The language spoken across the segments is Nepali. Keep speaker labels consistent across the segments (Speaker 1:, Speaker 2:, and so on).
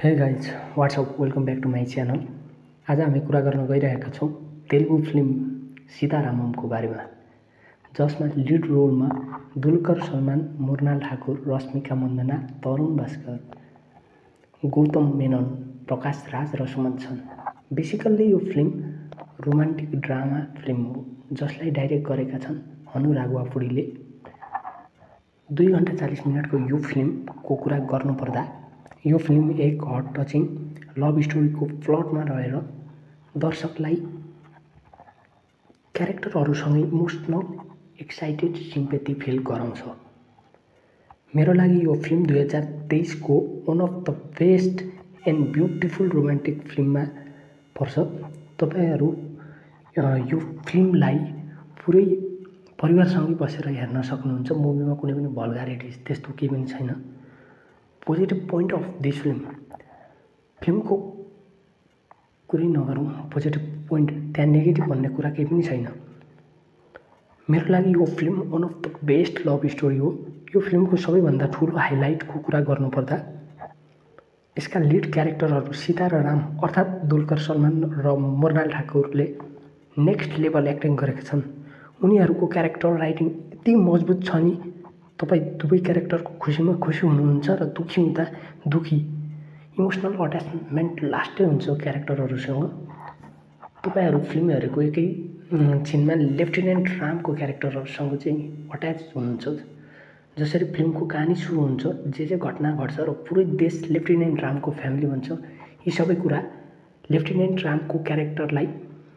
Speaker 1: हे guys what's up welcome back to my channel. आज हामी कुरा गर्न गइरहेका छौं तेलुगु फिल्म सीता राममको बारेमा, जसमा लिड रोलमा दुलकर सलमान, मुरनाल ठाकुर, रश्मिका मन्दना, तरुण भास्कर, गौतम मेनन, प्रकाश राज र सुमन छन्। बेसिकल्ली यो फिल्म रोमान्टिक ड्रामा फिल्म हो, जसलाई डाइरेक्ट गरेका छन् अनुराग वापुडीले। 2 घण्टा 40 मिनटको यो फिल्मको कुरा गर्नुपर्दा यो फिल्म एक हट टचिङ लभ स्टोरीको प्लटमा रहेर दर्शकलाई क्यारेक्टरहरूसँगै इमोसनल एक्साइटेड सिम्पेथी फिल गराउँछ। मेरो लागि यो फिल्म 2023 को one of the best and beautiful romantic फिल्ममा पर्छ। तपाईहरू यो फिल्मलाई पुरै परिवारसँगै बसेर हेर्न सक्नुहुन्छ। मुभीमा कुनै पनि भल्गारिटिज त्यस्तो केही पनि छैन। पोजिटिभ पोइन्ट अफ दिस फिल्मको कुरै नगरौँ, पोजिटिभ पोइन्ट त्यहाँ नेगेटिभ भन्ने कुरा केही पनि छैन। मेरो लागि यो film one of the best love story हो। यो फिल्मको सबैभन्दा ठुलो हाइलाइटको कुरा गर्नुपर्दा यसका लिड क्यारेक्टरहरू सीता र राम अर्थात् दुलकर सलमान र मुरनाल ठाकुरले नेक्स्ट लेभल एक्टिङ गरेका छन्। उनीहरूको क्यारेक्टर राइटिङ यति मजबुत छ नि, तपाईँ दुवै क्यारेक्टरको खुसीमा खुसी हुनुहुन्छ र दुखी हुँदा दुखी, इमोसनल अट्याचमेन्ट लास्टै हुन्छ क्यारेक्टरहरूसँग। तपाईँहरू फिल्म हेरेको एकै छिनमा लेफ्टिनेन्ट रामको क्यारेक्टरहरूसँग चाहिँ अट्याच हुनुहुन्छ। जसरी फिल्मको कहानी सुरु हुन्छ, जे घटना घट्छ र पुरै देश लेफ्टिनेन्ट रामको फ्यामिली भन्छ, यी सबै कुरा लेफ्टिनेन्ट रामको क्यारेक्टरलाई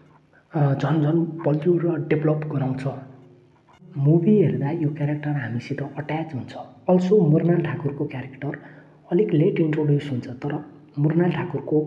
Speaker 1: झन् बलियो र डेभलप गराउँछ। मुभी हेर्दा यो क्यारेक्टर हामीसित अट्याच हुन्छ। अल्सो मुरनाल ठाकुरको क्यारेक्टर अलिक लेट इन्ट्रोड्युस हुन्छ, तर मुरनाल ठाकुरको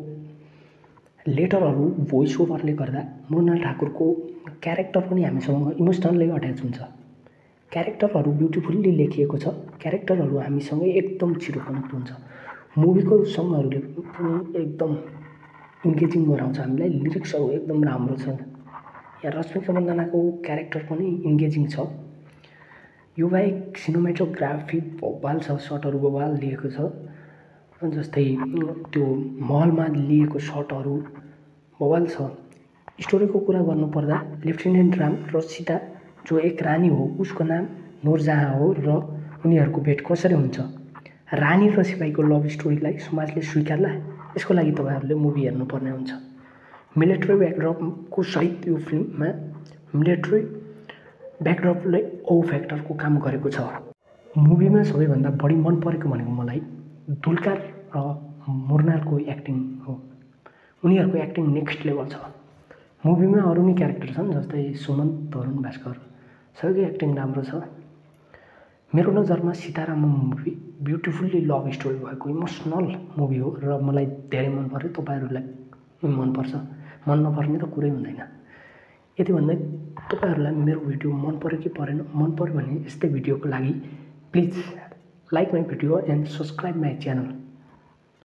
Speaker 1: लेटरहरू भोइस ओभरले गर्दा मुरनाल ठाकुरको क्यारेक्टर पनि हामीसँग इमोसनल्ली अट्याच हुन्छ। क्यारेक्टरहरू ब्युटिफुल्ली लेखिएको छ, क्यारेक्टरहरू हामीसँग एकदम छिटो कनेक्ट हुन्छ। मुभीको सङहरूले पनि एकदम इन्गेजिङ गराउँछ हामीलाई, लिरिक्सहरू एकदम राम्रो छ। यहाँ रश्मिका मन्दनाको क्यारेक्टर पनि इन्गेजिङ छ। यो बाहेक सिनेमेटोग्राफी बवाल छ, सटहरू बवाल लिएको छ। जस्तै त्यो महलमा लिएको सटहरू बवाल छ। स्टोरीको कुरा गर्नुपर्दा लेफ्टिनेन्ट राम र सीता जो एक रानी हो, उसको नाम नूरजहाँ हो र उनीहरूको भेट कसरी हुन्छ। रानी र सिपाहीको लभ स्टोरीलाई समाजले स्वीकार्ला, यसको लागि तपाईँहरूले मुभी हेर्नुपर्ने हुन्छ। मिलिट्री ब्याकड्रपको सहित यो फिल्ममा मिलिट्री ब्याकड्रपले ओ फ्याक्टरको काम गरेको छ। मुभीमा सबैभन्दा बढी मन परेको भनेको मलाई दुलकर र मुरनालको एक्टिङ हो। उनीहरूको एक्टिङ नेक्स्ट लेभल छ। मुभीमा अरू नै क्यारेक्टर छन्, जस्तै सुमन, तरुण भास्कर, सबैको एक्टिङ राम्रो छ। मेरो नजरमा Sita Ramam movie beautifully love story भएको इमोसनल मुभी हो र मलाई धेरै मन पर्यो। तपाईँहरूलाई मनपर्छ, मन नपर्ने त कुरै हुँदैन। यति भन्दै तपाईँहरूलाई मेरो भिडियो मन पर्यो कि परेन, मन पर्यो भने यस्तै भिडियोको लागि please like my video and subscribe my channel.